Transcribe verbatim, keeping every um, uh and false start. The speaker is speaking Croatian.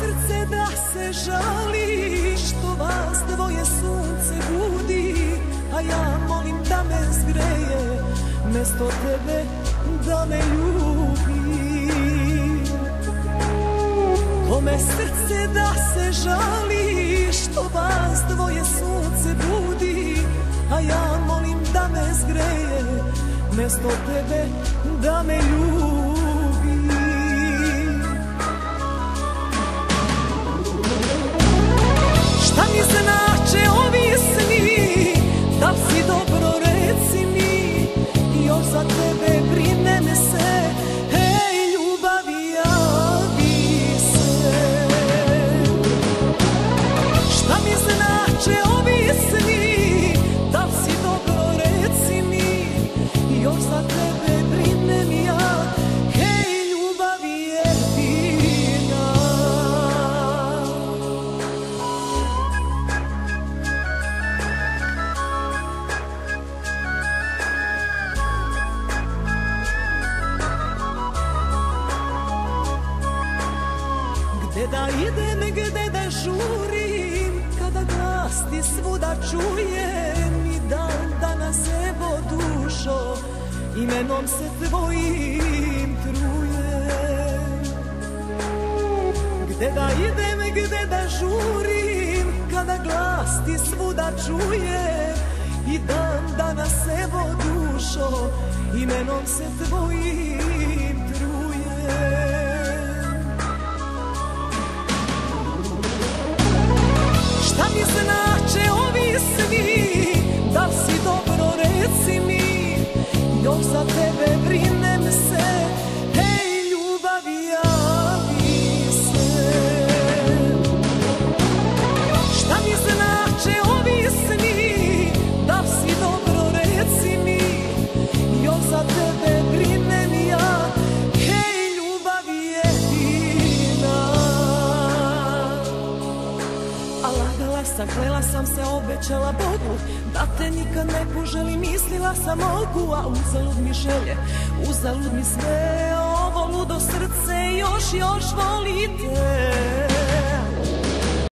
srce da se žali što vas dvoje sunce budi, a ja molim da me zgreje mesto tebe da me ljubi. Kome srce da se žali što vas dvoje sunce budi, a ja molim da me zgreje mesto tebe da me ljubi. Šta mi znače ovi sni, da li si dobro reci mi, još za tebe brinem se, hej ljubavi javi se. Šta mi znače ovi sni, da li si dobro reci mi, još za tebe brinem ja, hej ljubavi jedina. Gde da idem, gde da žurim, kada glas ti svuda čujem, i dan danas evo dušo, imenom se tvojim trujem. Gde da idem, gde da žurim, kada glas ti svuda čujem, i dan danas evo dušo, imenom se tvojim trujem. Šta mi znače ovi sni, da li si dobro reci mi, još za tebe brinem se, hej ljubavi javi se. Šta mi znače ovi sni, da li si dobro reci mi, još za tebe brinem ja, hej ljubavi jedina. A lagala sam, klela sam se, obećala Bogu da te nikad ne poželim, mislila sam mogu, a uzalud mi želje, uzalud mi sve, ovo ludo srce još, još volite.